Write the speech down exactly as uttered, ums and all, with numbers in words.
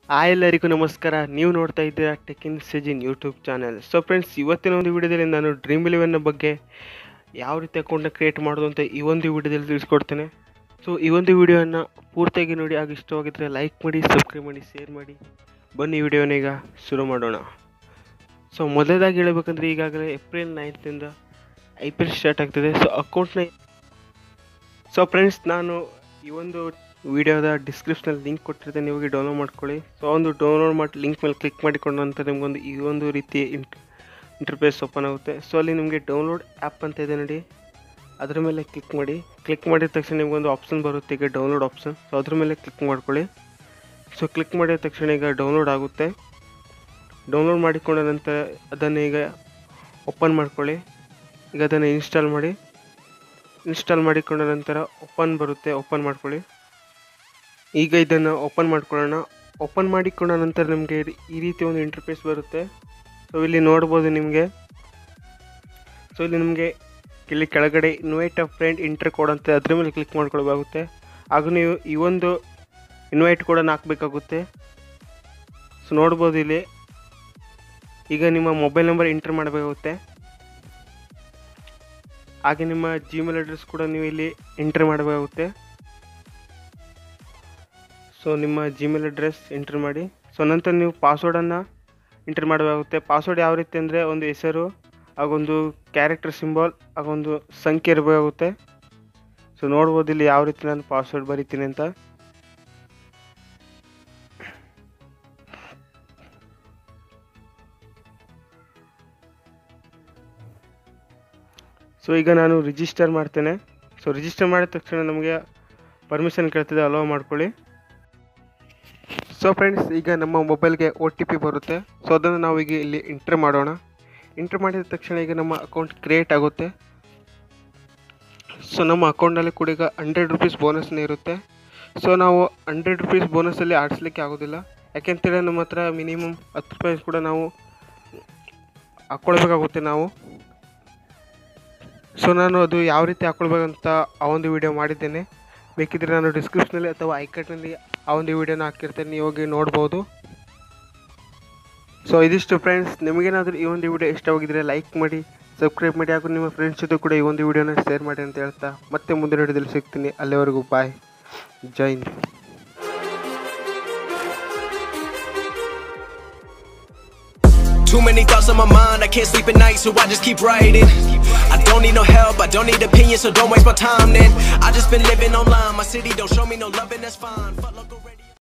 Hi ಎಲ್ಲರಿಗೂ ನಮಸ್ಕಾರ. ನೀವು ನೋಡ್ತಾ ಇದ್ದೀರಾ ಟೆಕ್ ಇನ್ ಸೆಜಿನ್ ಯೂಟ್ಯೂಬ್ ಚಾನಲ್. ಸೊ ಫ್ರೆಂಡ್ಸ್, ಇವತ್ತಿನ ಒಂದು ವಿಡಿಯೋದಲ್ಲಿ ನಾನು ಡ್ರೀಮ್ ಇಲೆವೆನ್ ಬಗ್ಗೆ ಯಾವ ರೀತಿ ಅಕೌಂಟ್ನ ಕ್ರಿಯೇಟ್ ಮಾಡೋದು ಅಂತ ಈ ಒಂದು ವಿಡಿಯೋದಲ್ಲಿ ತಿಳಿಸ್ಕೊಡ್ತೇನೆ. ಸೊ ಈ ಒಂದು ವಿಡಿಯೋನ ಪೂರ್ತಿಯಾಗಿ ನೋಡಿ, ಆಗ ಇಷ್ಟವಾಗಿದ್ದರೆ ಲೈಕ್ ಮಾಡಿ, ಸಬ್ಸ್ಕ್ರೈಬ್ ಮಾಡಿ, ಶೇರ್ ಮಾಡಿ. ಬನ್ನಿ ಈ ವಿಡಿಯೋನ ಈಗ ಶುರು ಮಾಡೋಣ. ಸೊ ಮೊದಲದಾಗಿ ಹೇಳಬೇಕಂದ್ರೆ ಈಗಾಗಲೇ ಏಪ್ರಿಲ್ ನೈನ್ತಿಂದ ಐ ಪಿ ಎಲ್ ಸ್ಟಾರ್ಟ್ ಆಗ್ತಿದೆ. ಸೊ ಅಕೌಂಟ್ನ ಸೊ ಫ್ರೆಂಡ್ಸ್, ನಾನು ಈ ಒಂದು ವಿಡಿಯೋದ ಡಿಸ್ಕ್ರಿಪ್ಷನಲ್ಲಿ ಲಿಂಕ್ ಕೊಟ್ಟಿರ್ತೇನೆ, ನೀವು ಹೋಗಿ ಡೌನ್ಲೋಡ್ ಮಾಡ್ಕೊಳ್ಳಿ. ಸೊ ಒಂದು ಡೌನ್ಲೋಡ್ ಮಾಡಿ ಲಿಂಕ್ ಮೇಲೆ ಕ್ಲಿಕ್ ಮಾಡಿಕೊಂಡ ನಂತರ ನಿಮಗೊಂದು ಈ ಒಂದು ರೀತಿ ಇಂಟ್ ಇಂಟರ್ಫೇಸ್ ಓಪನ್ ಆಗುತ್ತೆ. ಸೊ ಅಲ್ಲಿ ನಿಮಗೆ ಡೌನ್ಲೋಡ್ ಆ್ಯಪ್ ಅಂತ ಇದೆ ನೋಡಿ, ಅದರ ಮೇಲೆ ಕ್ಲಿಕ್ ಮಾಡಿ. ಕ್ಲಿಕ್ ಮಾಡಿದ ತಕ್ಷಣ ನಿಮಗೊಂದು ಆಪ್ಷನ್ ಬರುತ್ತೆ, ಈಗ ಡೌನ್ಲೋಡ್ ಆಪ್ಷನ್. ಸೊ ಅದ್ರ ಮೇಲೆ ಕ್ಲಿಕ್ ಮಾಡ್ಕೊಳ್ಳಿ. ಸೊ ಕ್ಲಿಕ್ ಮಾಡಿದ ತಕ್ಷಣ ಈಗ ಡೌನ್ಲೋಡ್ ಆಗುತ್ತೆ. ಡೌನ್ಲೋಡ್ ಮಾಡಿಕೊಂಡ ನಂತರ ಅದನ್ನು ಈಗ ಓಪನ್ ಮಾಡ್ಕೊಳ್ಳಿ. ಈಗ ಅದನ್ನು ಇನ್ಸ್ಟಾಲ್ ಮಾಡಿ. ಇನ್ಸ್ಟಾಲ್ ಮಾಡಿಕೊಂಡ ನಂತರ ಓಪನ್ ಬರುತ್ತೆ, ಓಪನ್ ಮಾಡ್ಕೊಳ್ಳಿ. ಈಗ ಇದನ್ನು ಓಪನ್ ಮಾಡ್ಕೊಳ್ಳೋಣ. ಓಪನ್ ಮಾಡಿಕೊಂಡ ನಂತರ ನಿಮಗೆ ಈ ರೀತಿ ಒಂದು ಇಂಟರ್ಫೇಸ್ ಬರುತ್ತೆ. ಸೊ ಇಲ್ಲಿ ನೋಡ್ಬೋದು ನಿಮಗೆ. ಸೊ ಇಲ್ಲಿ ನಿಮಗೆ ಇಲ್ಲಿ ಕೆಳಗಡೆ invite a friend enter code ಅಂತ ಅದ್ರ ಮೇಲೆ ಕ್ಲಿಕ್ ಮಾಡ್ಕೊಳ್ಬೇಕಾಗುತ್ತೆ. ಆಗ ನೀವು ಈ ಒಂದು ಇನ್ವೈಟ್ ಕೋಡನ್ನು ಹಾಕಬೇಕಾಗುತ್ತೆ. ಸೊ ನೋಡ್ಬೋದು ಇಲ್ಲಿ ಈಗ ನಿಮ್ಮ ಮೊಬೈಲ್ ನಂಬರ್ ಎಂಟರ್ ಮಾಡಬೇಕಾಗುತ್ತೆ. ಹಾಗೆ ನಿಮ್ಮ ಜಿಮೇಲ್ ಅಡ್ರೆಸ್ ಕೂಡ ನೀವು ಇಲ್ಲಿ ಎಂಟರ್ ಮಾಡಬೇಕಾಗುತ್ತೆ. ಸೊ ನಿಮ್ಮ ಜಿಮೇಲ್ ಅಡ್ರೆಸ್ ಎಂಟರ್ ಮಾಡಿ. ಸೊ ನಂತರ ನೀವು ಪಾಸ್ವರ್ಡನ್ನು ಎಂಟರ್ ಮಾಡಬೇಕಾಗುತ್ತೆ. ಪಾಸ್ವರ್ಡ್ ಯಾವ ರೀತಿ ಅಂದರೆ ಒಂದು ಹೆಸರು, ಆಗೊಂದು ಕ್ಯಾರೆಕ್ಟರ್ ಸಿಂಬಲ್, ಆಗೊಂದು ಸಂಖ್ಯೆ ಇರಬೇಕಾಗುತ್ತೆ. ಸೊ ನೋಡ್ಬೋದು ಇಲ್ಲಿ ಯಾವ ರೀತಿ ನಾನು ಪಾಸ್ವರ್ಡ್ ಬರೀತೀನಿ ಅಂತ. ಸೊ ಈಗ ನಾನು ರಿಜಿಸ್ಟರ್ ಮಾಡ್ತೇನೆ. ಸೊ ರಿಜಿಸ್ಟರ್ ಮಾಡಿದ ತಕ್ಷಣ ನಮಗೆ ಪರ್ಮಿಷನ್ ಕೇಳ್ತಿದೆ, ಅಲೋ ಮಾಡ್ಕೊಳ್ಳಿ. ಸೊ ಫ್ರೆಂಡ್ಸ್, ಈಗ ನಮ್ಮ ಮೊಬೈಲ್ಗೆ ಒ ಟಿ ಪಿ ಬರುತ್ತೆ. ಸೊ ಅದನ್ನು ನಾವು ಈಗ ಇಲ್ಲಿ ಎಂಟ್ರ್ ಮಾಡೋಣ. ಎಂಟ್ರ್ ಮಾಡಿದ ತಕ್ಷಣ ಈಗ ನಮ್ಮ ಅಕೌಂಟ್ ಕ್ರಿಯೇಟ್ ಆಗುತ್ತೆ. ಸೊ ನಮ್ಮ ಅಕೌಂಟಲ್ಲಿ ಕೂಡ ಈಗ ಹಂಡ್ರೆಡ್ ರುಪೀಸ್ ಬೋನಸ್ನೇ ಇರುತ್ತೆ. ಸೊ ನಾವು ಹಂಡ್ರೆಡ್ ರುಪೀಸ್ ಬೋನಸಲ್ಲಿ ಆಡಿಸ್ಲಿಕ್ಕೆ ಆಗೋದಿಲ್ಲ, ಯಾಕೆಂತೇಳಿ ನಮ್ಮ ಹತ್ರ ಮಿನಿಮಮ್ ಹತ್ತು ರೂಪಾಯಿ ಕೂಡ ನಾವು ಹಾಕ್ಕೊಳ್ಬೇಕಾಗುತ್ತೆ ನಾವು. ಸೊ ನಾನು ಅದು ಯಾವ ರೀತಿ ಹಾಕ್ಕೊಳ್ಬೇಕಂತ ಆ ಒಂದು ವಿಡಿಯೋ ಮಾಡಿದ್ದೇನೆ. ಬೇಕಿದ್ದರೆ ನಾನು ಡಿಸ್ಕ್ರಿಪ್ಷನಲ್ಲಿ ಅಥವಾ ಐಕಾರ್ಡ್ನಲ್ಲಿ ಆ ಒಂದು ವಿಡಿಯೋನ ಹಾಕಿರ್ತೇನೆ, ನೀವು ಹೋಗಿ ನೋಡ್ಬೋದು. ಸೊ ಇದಿಷ್ಟು ಫ್ರೆಂಡ್ಸ್, ನಿಮಗೇನಾದರೂ ಈ ಒಂದು ವಿಡಿಯೋ ಇಷ್ಟವಾಗಿದ್ದರೆ ಲೈಕ್ ಮಾಡಿ, ಸಬ್ಸ್ಕ್ರೈಬ್ ಮಾಡಿ, ಹಾಗೂ ನಿಮ್ಮ ಫ್ರೆಂಡ್ಸ್ ಜೊತೆ ಕೂಡ ಈ ಒಂದು ವಿಡಿಯೋನ ಶೇರ್ ಮಾಡಿ ಅಂತ ಹೇಳ್ತಾ ಮತ್ತೆ ಮುಂದಿನ ವಿಡಿಯೋದಲ್ಲಿ ಸಿಗ್ತೀನಿ. ಅಲ್ಲಿವರೆಗೂ ಬಾಯ್, ಜೈ Hind. Too many thoughts on my mind, I can't sleep at night, so I just keep writing. I don't need no help, I don't need opinions, so don't waste my time then. I just been living online, my city don't show me no love and that's fine.